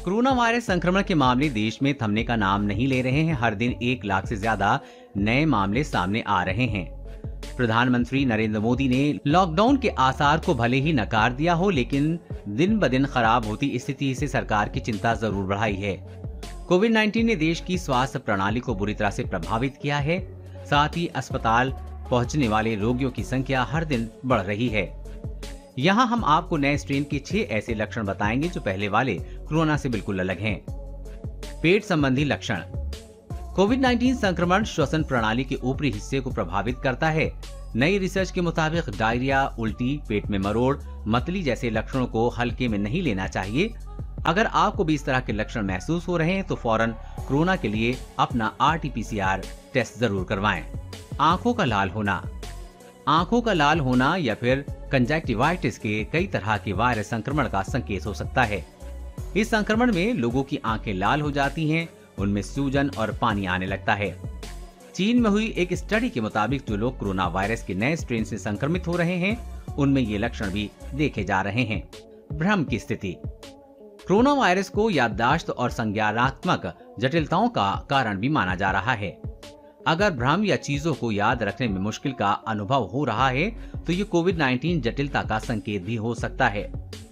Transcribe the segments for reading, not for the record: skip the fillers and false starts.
Corona virus संक्रमण के मामले देश में थमने का नाम नहीं ले रहे हैं। हर दिन 1 लाख से ज्यादा नए मामले सामने आ रहे हैं। प्रधानमंत्री नरेंद्र मोदी ने लॉकडाउन के आसार को भले ही नकार दिया हो, लेकिन दिन ब दिन खराब होती स्थिति से सरकार की चिंता जरूर बढ़ाई है। कोविड-19 ने देश की स्वास्थ्य प्रणाली को बुरी तरह से प्रभावित किया है। साथ ही अस्पताल पहुंचने वाले रोगियों की संख्या हर दिन बढ़ रही है। यहाँ हम आपको नए स्ट्रेन के 6 ऐसे लक्षण बताएंगे जो पहले वाले कोरोना से बिल्कुल अलग हैं। पेट संबंधी लक्षण। कोविड-19 संक्रमण श्वसन प्रणाली के ऊपरी हिस्से को प्रभावित करता है। नई रिसर्च के मुताबिक डायरिया, उल्टी, पेट में मरोड़, मतली जैसे लक्षणों को हल्के में नहीं लेना चाहिए। अगर आपको भी इस तरह के लक्षण महसूस हो रहे हैं तो फौरन कोरोना के लिए अपना RT-PCR टेस्ट जरूर करवाएं। आंखों का लाल होना। आंखों का लाल होना या फिर कंजक्टिवाइटिस के कई तरह के वायरस संक्रमण का संकेत हो सकता है। इस संक्रमण में लोगों की आंखें लाल हो जाती हैं, उनमें सूजन और पानी आने लगता है। चीन में हुई एक स्टडी के मुताबिक जो लोग कोरोना वायरस के नए स्ट्रेन से संक्रमित हो रहे हैं, उनमें ये लक्षण भी देखे जा रहे हैं। भ्रम की स्थिति। कोरोना वायरस को याददाश्त और संज्ञानात्मक जटिलताओं का कारण भी माना जा रहा है। अगर भ्रम या चीजों को याद रखने में मुश्किल का अनुभव हो रहा है तो ये कोविड-19 जटिलता का संकेत भी हो सकता है।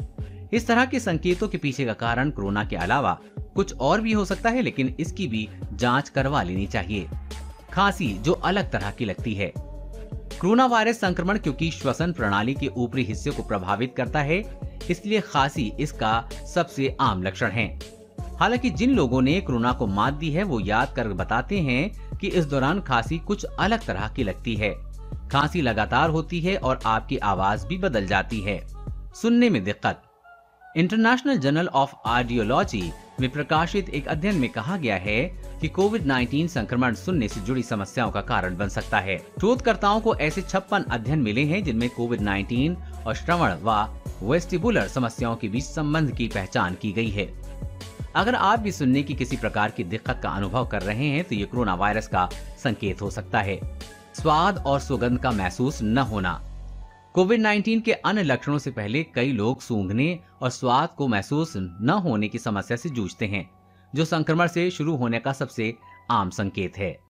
इस तरह के संकेतों के पीछे का कारण कोरोना के अलावा कुछ और भी हो सकता है, लेकिन इसकी भी जांच करवा लेनी चाहिए। खांसी जो अलग तरह की लगती है। कोरोना वायरस संक्रमण क्योंकि श्वसन प्रणाली के ऊपरी हिस्से को प्रभावित करता है, इसलिए खांसी इसका सबसे आम लक्षण है। हालांकि जिन लोगों ने कोरोना को मात दी है वो याद कर बताते हैं कि इस दौरान खांसी कुछ अलग तरह की लगती है। खांसी लगातार होती है और आपकी आवाज भी बदल जाती है। सुनने में दिक्कत। इंटरनेशनल जर्नल ऑफ ऑडियोलॉजी में प्रकाशित एक अध्ययन में कहा गया है कि कोविड-19 संक्रमण सुनने से जुड़ी समस्याओं का कारण बन सकता है। शोधकर्ताओं को ऐसे 56 अध्ययन मिले हैं जिनमें कोविड-19 और श्रवण व वेस्टिबुलर समस्याओं के बीच संबंध की पहचान की गई है। अगर आप भी सुनने की किसी प्रकार की दिक्कत का अनुभव कर रहे हैं तो ये कोरोना वायरस का संकेत हो सकता है। स्वाद और सुगंध का महसूस न होना। कोविड-19 के अन्य लक्षणों से पहले कई लोग सूंघने और स्वाद को महसूस न होने की समस्या से जूझते हैं, जो संक्रमण से शुरू होने का सबसे आम संकेत है।